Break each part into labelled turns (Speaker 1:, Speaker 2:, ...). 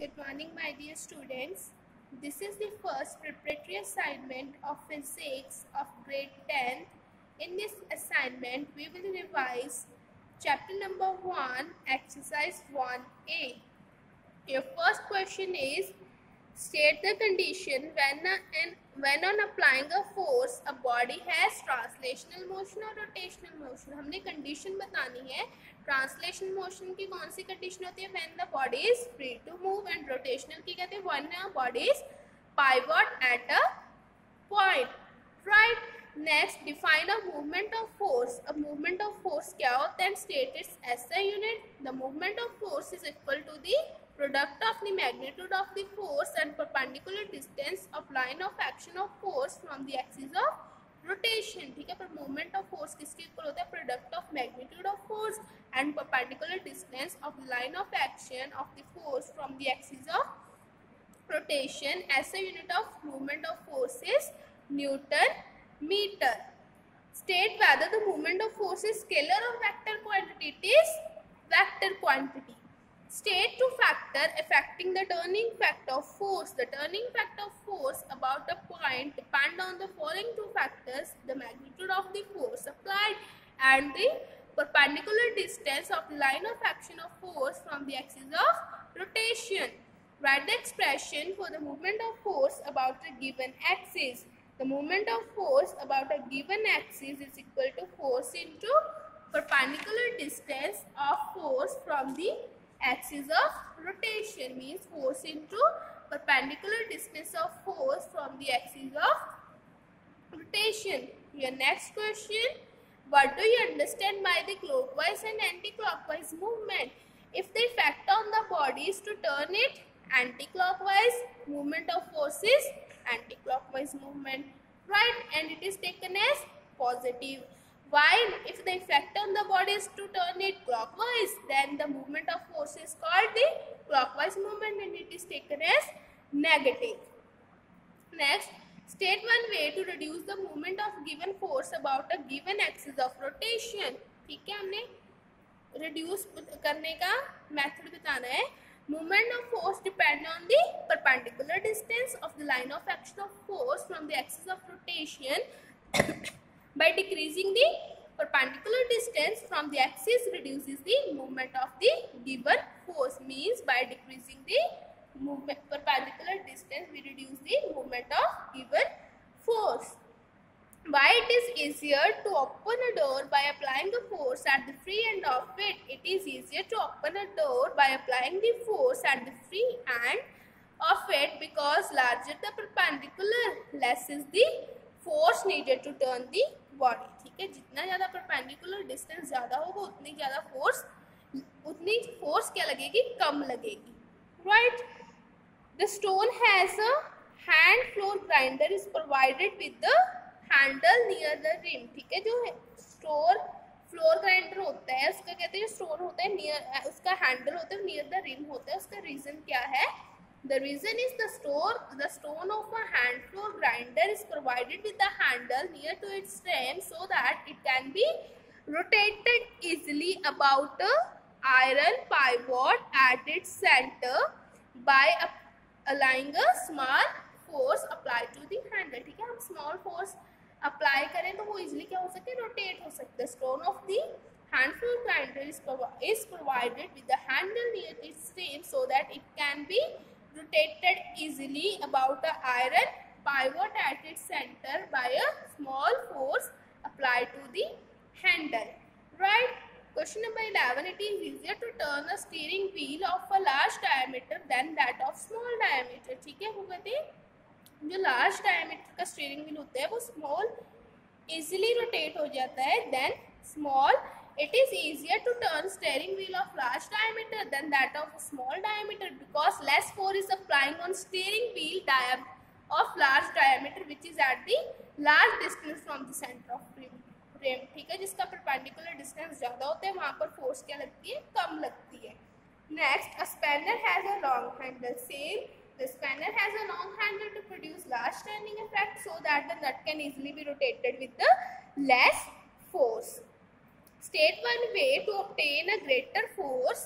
Speaker 1: Good morning, my dear students. This is the first preparatory assignment of physics of grade 10th. In this assignment, we will revise chapter number 1, exercise 1A. Your first question is, state the condition when on applying a force a body has translational motion or rotational motion. हमने condition बतानी है. Translation motion की कौन सी condition होती है? When the body is free to move. And rotational की कहते हैं when a body is pivot at a point. Right. Next, define a movement of force. अब मूवमेंट ऑफ फोर्स क्या होता है? State its SI unit. The movement of force is equal to the product of the magnitude of the force and perpendicular distance of line of action of force from the axis of rotation. ठीक है. पर movement of force किसके equal होता है? Product of magnitude of force and perpendicular distance of the line of action of the force from the axis of rotation. As a unit of movement of force is Newton meter. State whether the movement of force is scalar or vector quantity. It is vector quantity. State two factor affecting the turning factor of force. The turning factor of force about a point depend on the following two factors: the magnitude of the force applied and the perpendicular distance of the line of action of force from the axis of rotation. Write the expression for the movement of force about a given axis. The movement of force about a given axis is equal to force into perpendicular distance of force from the axis of rotation. Means force into perpendicular distance of force from the axis of rotation. Your next question. What do you understand by the clockwise and anti-clockwise movement? If the effect on the body is to turn it anti-clockwise, movement of force is anti-clockwise movement, right? And it is taken as positive. While if the effect on the body is to turn it clockwise, then the movement of force is called the clockwise movement and it is taken as negative. Next, state one way to reduce the movement of given force about a given axis of rotation. ठीक है. हमने reduce करने का method बताना है. Movement of force depend on the perpendicular distance of the line of action of force from the axis of rotation. By decreasing the perpendicular distance from the axis reduces the movement of the given force. Means by decreasing the movement perpendicular distance we reduce the movement of given force. Why it is easier to open a door by applying the force at the free end of it? It is easier to open a door by applying the force at the free end of it because larger the perpendicular, less is the force needed to turn the body. ठीक है. जितना ज़्यादा perpendicular distance ज़्यादा होगा उतनी force क्या लगेगी? कम लगेगी. Right? The stone has a hand floor grinder is provided with the handle near the rim. ठीक है. जो स्टोर फ्लोर ग्राइंडर होता है उसका कहते हैं स्टोन होता है नियर, उसका हैंडल होता है नियर द रिम होता है. उसका रीजन क्या है? The reason is the stone of a hand floor grinder is provided with the handle near to its rim so that it can be rotated easily about a iron pivot at its center by applying a small force applied to the handle. ठीक है. हम small force apply करें तो वो easily क्या हो सकते हैं? rotate हो सकते हैं. Stone of the hand floor grinder is provided with the handle near its rim so that it can be rotated easily about an iron pivot at its center by a small force applied to the handle. Right? Question number 11. It is easier to turn a steering wheel of a large diameter than that of small diameter. ठीक है. वो कहते हैं जो large diameter का steering wheel होता है वो small easily rotate हो जाता है than small. It is easier to turn steering wheel of large diameter than that of small diameter because less force is applying on steering wheel of large diameter which is at the large distance from the center of rim. ठीक है. जिसका perpendicular distance ज़्यादा होता है वहाँ पर force क्या लगती है? कम लगती है. Next, a spanner has a long handle. Same, the spanner has a long handle to produce large turning effect so that the nut can easily be rotated with the less force. State one way to obtain a greater force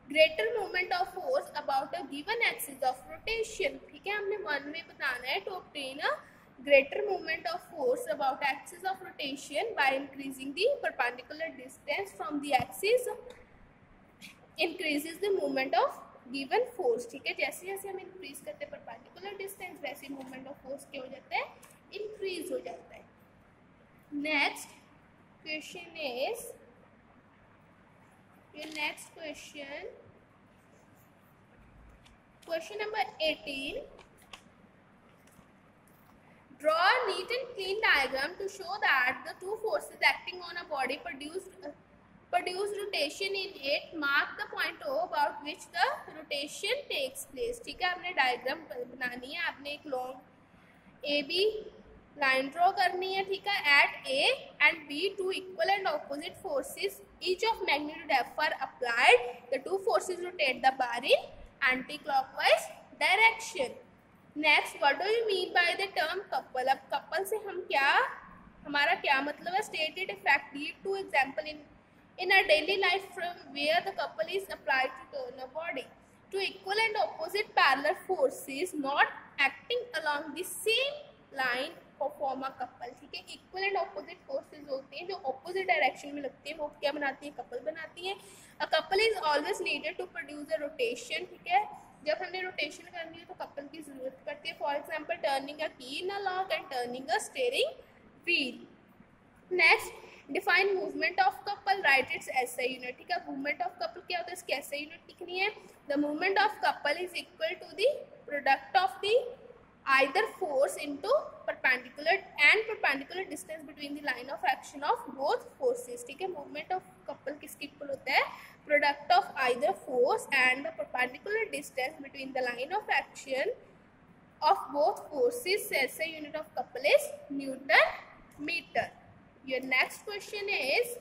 Speaker 1: greater moment of force about a given axis of rotation. ठीक है, हमने one way बताना है to obtain a greater moment of force about axis of rotation by increasing the perpendicular distance from the axis increases the moment of given force। ठीक है, जैसे जैसे हम इंक्रीज करते हैं परपेंडिकुलर डिस्टेंस वैसे मोमेंट ऑफ फोर्स क्या हो जाता है, इंक्रीज हो जाता है। Next question is your next question number 18, draw a neat and clean diagram to show that the two forces acting on a body produce rotation in it, mark the point O about which the rotation takes place। ठीक है, आपने diagram बनानी है, आपने एक long A B line draw करनी है। ठीक है, at A and B two equal and opposite forces each of magnitude F are applied, the two forces rotate the bar in anti-clockwise direction। Next, what do you mean by the term couple? अब couple से हम क्या, हमारा क्या मतलब है, stated effect, give two example in our daily life from where the couple is applied to turn a body। Two equal and opposite parallel forces not acting along the same line form a couple. ठीक है, equal and opposite forces होती हैं जो opposite direction में लगती है, वो क्या बनाती है, कपल बनाती है। A couple is always needed to produce a rotation. ठीक है, जब हमने रोटेशन करनी है तो कपल की जरूरत पड़ती है। For example turning a key in a lock and turning a steering wheel. Next, define movement of couple, right it's SI unit. ठीक है, मूवमेंट ऑफ कपल क्या होता है, इसकी एसआई यूनिट लिखनी है। The movement of couple is equal to the product of the either force into perpendicular distance between the line of action of both forces। ठीक है, movement of couple किसके equal होता है, product of either force and the perpendicular distance between the line of action of both forces। SI unit of couple is Newton meter। Your next question is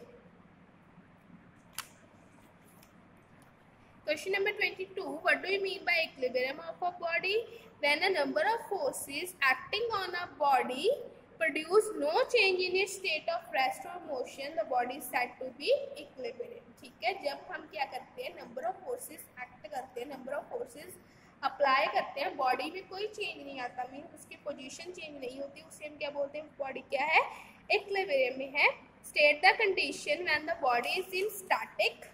Speaker 1: question number 22, what do you mean by equilibrium of a body? When a number of forces acting on a body produce no change in its state of rest or motion, the body is said to be equilibrium। ठीक है, जब हम क्या करते हैं, number of forces act करते हैं, number of forces apply करते हैं, बॉडी में कोई चेंज नहीं आता, मीन उसकी पोजीशन चेंज नहीं होती, उसे हम क्या बोलते हैं, बॉडी क्या है, इक्विलिब्रियम में है। State the condition when the body is in static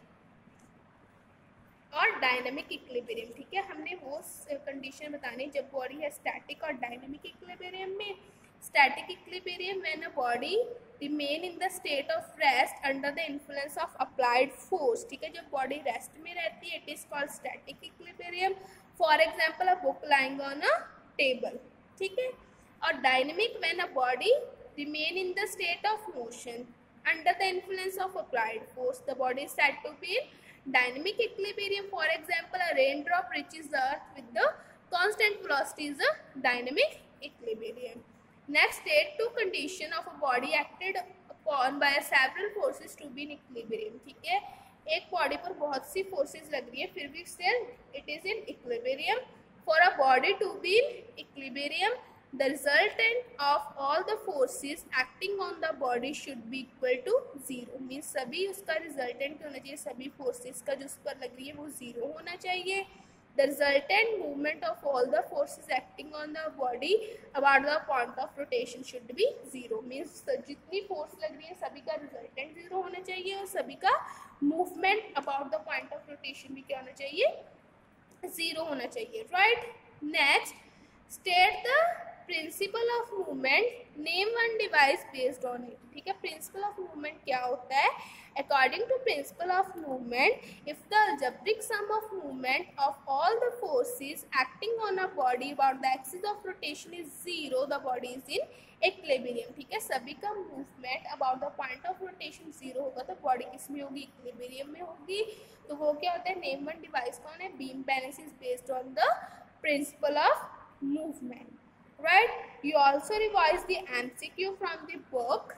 Speaker 1: और डायनामिक इक्विलिब्रियम। ठीक है, हमने वो कंडीशन बतानी जब बॉडी है स्टैटिक और डायनामिक इक्विलिब्रियम में। Static equilibrium when a body remain in the state of rest under the influence of applied force. ठीक है, जब बॉडी रेस्ट में रहती है, it is called static equilibrium. For example a book lying on a table. ठीक है, और dynamic when a body remain in the state of motion under the influence of applied force, the body is said to B dynamic equilibrium। For example, a raindrop reaches the earth with the constant velocity is a dynamic equilibrium। Next, state two condition of a body acted upon by several forces to be in equilibrium। ठीक है, एक body पर बहुत सी forces लग रही है, फिर भी still it is in equilibrium। For a body to be in equilibrium, the resultant of all the forces acting on the body should be equal to zero। Means सभी उसका रिजल्टेंट होना चाहिए, सभी फोर्सेस का जो उस पर लग रही है वो जीरो होना चाहिए। The resultant movement of all the forces acting on the body about the point of rotation should be zero। Means जितनी फोर्स लग रही है सभी का रिजल्टेंट जीरो होना चाहिए और सभी का movement about the point of rotation भी क्या होना चाहिए, जीरो होना चाहिए। Right, next, state the principle of movement, name one device based on it. ठीक है, प्रिंसिपल ऑफ मूवमेंट क्या होता है, according to principle of movement, if the algebraic sum of movement of all the forces acting on a body about the axis of rotation is zero, the body is in equilibrium। ठीक है, सभी का movement about the point of rotation zero होगा तो body किस में होगी, equilibrium में होगी। तो वो क्या होता है, नेम वन डिवाइस कौन है, beam balance is based on the principle of movement। Right, you also revise the MCQ from the book।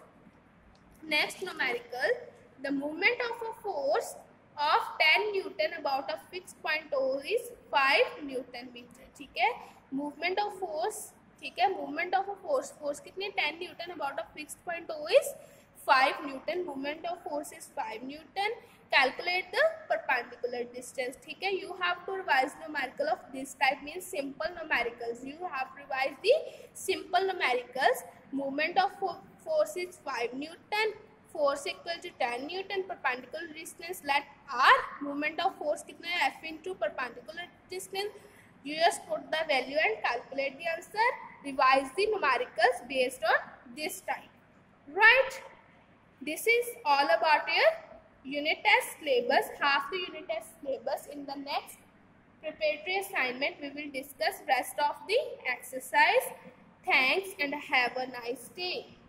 Speaker 1: Next, numerical, the movement of a force of 10 Newton about a fixed point O is 5 Newton meter। ठीक है, movement of force, ठीक है, movement of a force कितनी, 10 Newton about a fixed point O is 5 Newton, movement of force is 5 Newton। Calculate the perpendicular distance. ठीक है, you have to revise numerical of this type, means simple numericals. You have to revise the simple numericals. Moment of force is 5 Newton. Force equal to 10 Newton. Perpendicular distance let R. Moment of force कितना है? F into perpendicular distance. You just put the value and calculate the answer. Revise the numericals based on this type. Right? This is all about your unit test syllabus, half the unit test syllabus. In the next preparatory assignment, we will discuss rest of the exercise. Thanks and have a nice day.